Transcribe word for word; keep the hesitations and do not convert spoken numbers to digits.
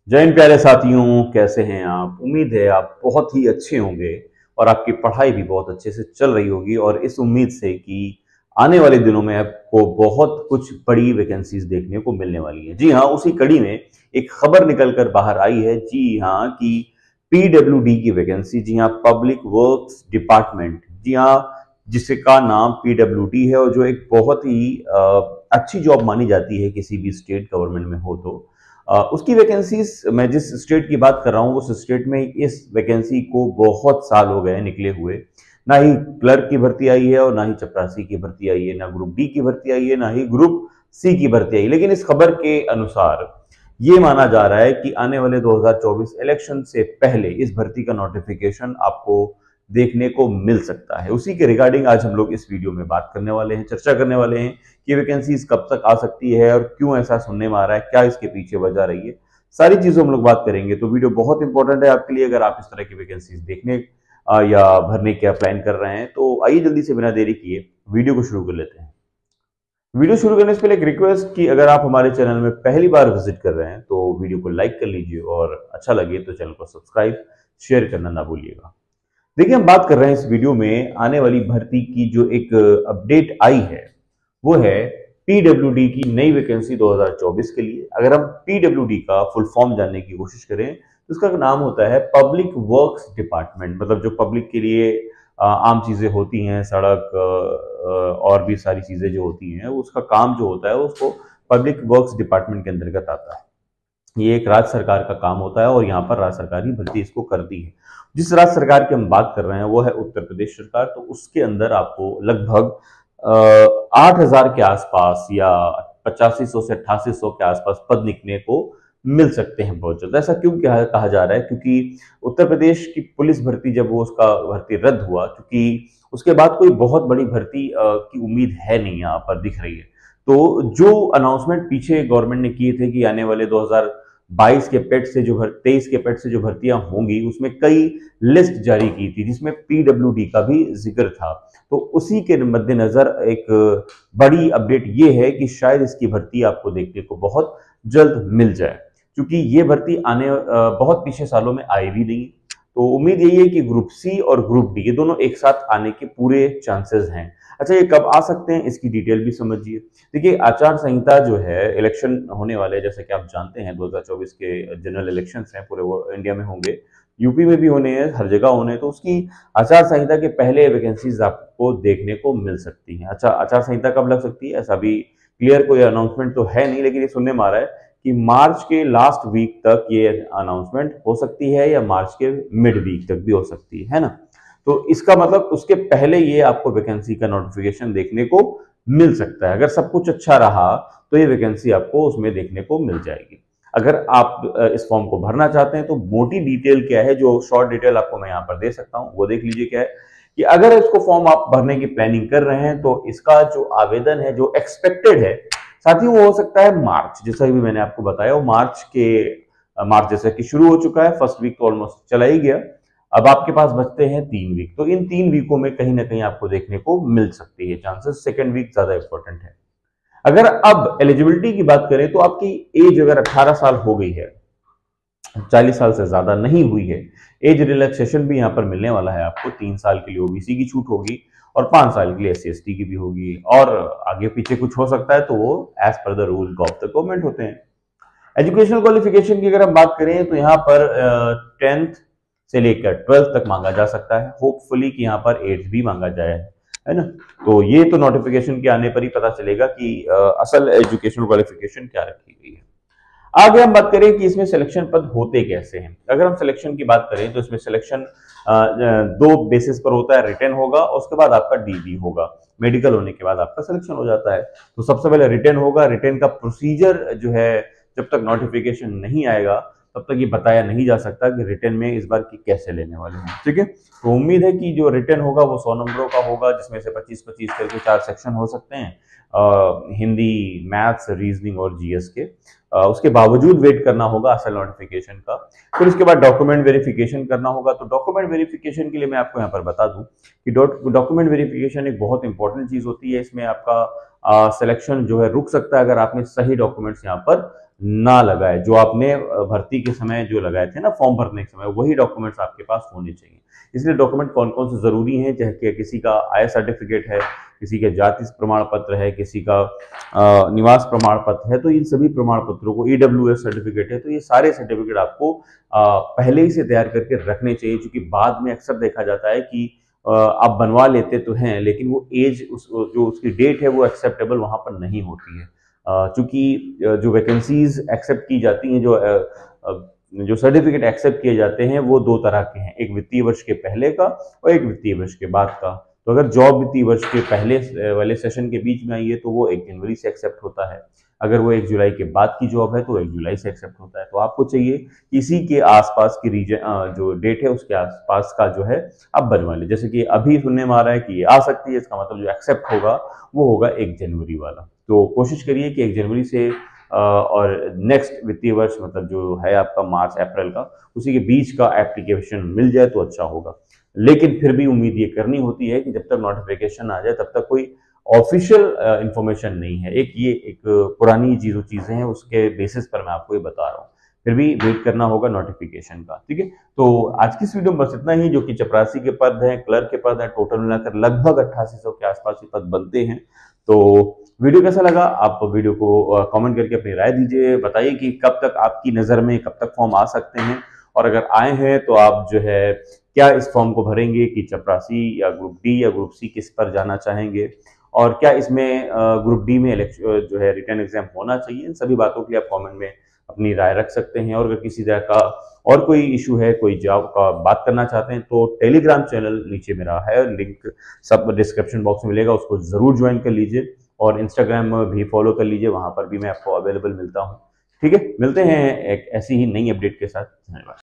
जय हिंद प्यारे साथियों, कैसे हैं आप। उम्मीद है आप बहुत ही अच्छे होंगे और आपकी पढ़ाई भी बहुत अच्छे से चल रही होगी और इस उम्मीद से कि आने वाले दिनों में आपको बहुत कुछ बड़ी वैकेंसीज देखने को मिलने वाली है। जी हाँ, उसी कड़ी में एक खबर निकल कर बाहर आई है। जी हाँ, कि पीडब्ल्यूडी की वैकेंसी, जी हाँ, पब्लिक वर्क्स डिपार्टमेंट, जी हाँ, जिसका नाम पीडब्ल्यूडी है और जो एक बहुत ही अ, अच्छी जॉब मानी जाती है किसी भी स्टेट गवर्नमेंट में हो तो अ, उसकी वैकेंसीज, मैं जिस स्टेट की बात कर रहा हूँ उस स्टेट में इस वैकेंसी को बहुत साल हो गए निकले हुए। ना ही क्लर्क की भर्ती आई है और ना ही चपरासी की भर्ती आई है, ना ग्रुप डी की भर्ती आई है, ना ही ग्रुप सी की भर्ती आई है। लेकिन इस खबर के अनुसार ये माना जा रहा है कि आने वाले दो हज़ार चौबीस इलेक्शन से पहले इस भर्ती का नोटिफिकेशन आपको देखने को मिल सकता है। उसी के रिगार्डिंग आज हम लोग इस वीडियो में बात करने वाले हैं, चर्चा करने वाले हैं कि वैकेंसीज कब तक आ सकती है और क्यों ऐसा सुनने में आ रहा है, क्या इसके पीछे वजह रही है। सारी चीजों हम लोग बात करेंगे, तो वीडियो बहुत इंपॉर्टेंट है आपके लिए। अगर आप इस तरह की वैकेंसीज देखने आ, या भरने का प्लान कर रहे हैं तो आइए जल्दी से बिना देरी किए वीडियो को शुरू कर लेते हैं। वीडियो शुरू करने से पहले एक रिक्वेस्ट कि अगर आप हमारे चैनल में पहली बार विजिट कर रहे हैं तो वीडियो को लाइक कर लीजिए और अच्छा लगे तो चैनल को सब्सक्राइब शेयर करना ना भूलिएगा। देखिए, हम बात कर रहे हैं इस वीडियो में आने वाली भर्ती की जो एक अपडेट आई है, वो है पीडब्ल्यूडी की नई वैकेंसी दो हज़ार चौबीस के लिए। अगर हम पीडब्ल्यूडी का फुल फॉर्म जानने की कोशिश करें तो उसका नाम होता है पब्लिक वर्क्स डिपार्टमेंट। मतलब जो पब्लिक के लिए आम चीजें होती हैं, सड़क और भी सारी चीजें जो होती हैं, उसका काम जो होता है उसको पब्लिक वर्क्स डिपार्टमेंट के अंतर्गत आता है। ये एक राज्य सरकार का काम होता है और यहाँ पर राज्य सरकार ही भर्ती इसको करती है। जिस राज्य सरकार की हम बात कर रहे हैं वो है उत्तर प्रदेश सरकार। तो उसके अंदर आपको लगभग आठ हजार के आसपास या पचासी सौ से अट्ठासी सौ के आसपास पद निकलने को मिल सकते हैं बहुत जल्द। ऐसा क्यों कहा, कहा जा रहा है? क्योंकि उत्तर प्रदेश की पुलिस भर्ती जब वो उसका भर्ती रद्द हुआ, क्योंकि उसके बाद कोई बहुत बड़ी भर्ती की उम्मीद है नहीं यहाँ पर दिख रही है। तो जो अनाउंसमेंट पीछे गवर्नमेंट ने किए थे कि आने वाले दो हज़ार बाईस के पेट से जो तेईस के पेट से जो भर्तियां होंगी, उसमें कई लिस्ट जारी की थी जिसमें पीडब्ल्यूडी का भी जिक्र था। तो उसी के मद्देनजर एक बड़ी अपडेट ये है कि शायद इसकी भर्ती आपको देखने को बहुत जल्द मिल जाए, क्योंकि ये भर्ती आने बहुत पिछले सालों में आई भी नहीं। तो उम्मीद यही है कि ग्रुप सी और ग्रुप डी ये दोनों एक साथ आने के पूरे चांसेस हैं। अच्छा, ये कब आ सकते हैं इसकी डिटेल भी समझिए। देखिए, आचार संहिता जो है, इलेक्शन होने वाले, जैसे कि आप जानते हैं दो हज़ार चौबीस के जनरल इलेक्शंस हैं, पूरे इंडिया में होंगे, यूपी में भी होने हैं, हर जगह होने हैं। तो उसकी आचार संहिता के पहले वैकेंसीज आपको देखने को मिल सकती हैं। अच्छा, आचार संहिता कब लग सकती है ऐसा भी क्लियर कोई अनाउंसमेंट तो है नहीं, लेकिन ये सुनने में आ रहा है कि मार्च के लास्ट वीक तक ये अनाउंसमेंट हो सकती है या मार्च के मिड वीक तक भी हो सकती है, है ना। तो इसका मतलब उसके पहले ये आपको वैकेंसी का नोटिफिकेशन देखने को मिल सकता है। अगर सब कुछ अच्छा रहा तो ये वैकेंसी आपको उसमें देखने को मिल जाएगी। अगर आप इस फॉर्म को भरना चाहते हैं तो मोटी डिटेल क्या है, जो शॉर्ट डिटेल आपको मैं यहाँ पर दे सकता हूँ वो देख लीजिए। क्या है कि अगर इसको फॉर्म आप भरने की प्लानिंग कर रहे हैं तो इसका जो आवेदन है, जो एक्सपेक्टेड है साथियों, वो हो सकता है मार्च। जैसा भी मैंने आपको बताया, वो मार्च के मार्च जैसा कि शुरू हो चुका है, फर्स्ट वीक तो ऑलमोस्ट चला ही गया। अब आपके पास बचते हैं तीन वीक। तो इन तीन वीकों में कहीं ना कहीं आपको देखने को मिल सकती है चांसेस। सेकंड वीक ज्यादा इंपॉर्टेंट है। अगर अब एलिजिबिलिटी की बात करें तो आपकी एज अगर अठारह साल हो गई है, चालीस साल से ज्यादा नहीं हुई है, एज रिलैक्सेशन भी यहाँ पर मिलने वाला है आपको। तीन साल के लिए ओबीसी की छूट होगी और पांच साल के लिए एस सी एस टी की भी होगी, और आगे पीछे कुछ हो सकता है तो वो as per the rule of the government होते हैं। एजुकेशनल क्वालिफिकेशन की अगर हम बात करें तो यहाँ पर टेंथ से लेकर ट्वेल्थ तक मांगा जा सकता है। होपफुली कि यहाँ पर एट्थ भी मांगा जाए, है ना। तो ये तो नोटिफिकेशन के आने पर ही पता चलेगा कि असल एजुकेशनल क्वालिफिकेशन क्या रखी गई है। आगे हम बात करें कि इसमें सिलेक्शन पद होते कैसे हैं। अगर हम सिलेक्शन की बात करें तो इसमें सिलेक्शन दो बेसिस पर होता है। रिटन होगा, उसके बाद आपका डीबी होगा। मेडिकल होने के बाद आपका सिलेक्शन हो जाता है। तो सबसे पहले रिटन होगा। रिटन का प्रोसीजर जो है, जब तक नोटिफिकेशन नहीं आएगा तब तक ये बताया नहीं जा सकता कि रिटन में इस बार की कैसे लेने वाले हैं, ठीक है। तो उम्मीद है कि जो रिटन होगा वो सौ नंबरों का होगा, जिसमें से पच्चीस पच्चीस करके चार सेक्शन हो सकते हैं, आ, हिंदी, मैथ्स, रीजनिंग और जीएस के। आ, उसके बावजूद वेट करना होगा असल नोटिफिकेशन का। फिर उसके बाद डॉक्यूमेंट वेरिफिकेशन करना होगा। तो डॉक्यूमेंट वेरिफिकेशन के लिए मैं आपको यहाँ पर बता दूं कि डॉक्यूमेंट वेरिफिकेशन एक बहुत इंपॉर्टेंट चीज होती है। इसमें आपका सिलेक्शन जो है रुक सकता है अगर आपने सही डॉक्यूमेंट्स यहाँ पर ना लगाए। जो आपने भर्ती के समय जो लगाए थे ना फॉर्म भरने के समय, वही डॉक्यूमेंट्स आपके पास होने चाहिए। इसलिए डॉक्यूमेंट कौन कौन से ज़रूरी हैं, चाहे किसी का आय सर्टिफिकेट है, किसी के जाति प्रमाण पत्र है, किसी का आ, निवास प्रमाण पत्र है, तो इन सभी प्रमाण पत्रों को, ई डब्ल्यू एस सर्टिफिकेट है, तो ये सारे सर्टिफिकेट आपको आ, पहले ही से तैयार करके रखने चाहिए। क्योंकि बाद में अक्सर देखा जाता है कि आप बनवा लेते तो हैं, लेकिन वो एज उस जो उसकी डेट है वो एक्सेप्टेबल वहाँ पर नहीं होती है। चूंकि जो वैकेंसीज एक्सेप्ट की जाती हैं, जो जो सर्टिफिकेट एक्सेप्ट किए जाते हैं, वो दो तरह के हैं, एक वित्तीय वर्ष के पहले का और एक वित्तीय वर्ष के बाद का। तो अगर जॉब वित्तीय वर्ष के पहले वाले सेशन के बीच में आई है तो वो एक जनवरी से एक्सेप्ट होता है, अगर वो एक जुलाई के बाद की जॉब है तो एक जुलाई से एक्सेप्ट होता है। तो आपको चाहिए इसी के आसपास की रीजन जो डेट है उसके आसपास का जो है आप बनवा ले। जैसे कि अभी सुनने में आ रहा है कि ये आ सकती है, इसका मतलब जो एक्सेप्ट होगा वो होगा एक जनवरी वाला। तो कोशिश करिए कि एक जनवरी से और नेक्स्ट वित्तीय वर्ष मतलब जो है आपका मार्च अप्रैल का, उसी के बीच का एप्लीकेशन मिल जाए तो अच्छा होगा। लेकिन फिर भी उम्मीद ये करनी होती है कि जब तक नोटिफिकेशन आ जाए तब तक कोई ऑफिशियल इंफॉर्मेशन नहीं है। एक ये एक पुरानी चीजों चीजें हैं, उसके बेसिस पर मैं आपको ये बता रहा हूँ। फिर भी वेट करना होगा नोटिफिकेशन का, ठीक है। तो आज की इस वीडियो में बस इतना ही, जो कि चपरासी के पद हैं, क्लर्क के पद हैं, टोटल मिलाकर लगभग अट्ठासी सौ के आसपास ये पद बनते हैं। तो वीडियो कैसा लगा, आप वीडियो को कमेंट करके अपनी राय दीजिए, बताइए कि कब तक आपकी नज़र में कब तक फॉर्म आ सकते हैं, और अगर आए हैं तो आप जो है क्या इस फॉर्म को भरेंगे कि चपरासी या ग्रुप डी या ग्रुप सी किस पर जाना चाहेंगे, और क्या इसमें ग्रुप डी में इलेक्शन जो है रिटर्न एग्जाम होना चाहिए। इन सभी बातों के लिए आप कमेंट में अपनी राय रख सकते हैं। और अगर किसी तरह का और कोई इशू है, कोई जॉब का बात करना चाहते हैं, तो टेलीग्राम चैनल नीचे मेरा है, लिंक सब डिस्क्रिप्शन बॉक्स में मिलेगा, उसको जरूर ज्वाइन कर लीजिए। और इंस्टाग्राम में भी फॉलो कर लीजिए, वहां पर भी मैं आपको अवेलेबल मिलता हूँ। ठीक है, मिलते हैं एक ऐसी ही नई अपडेट के साथ। धन्यवाद।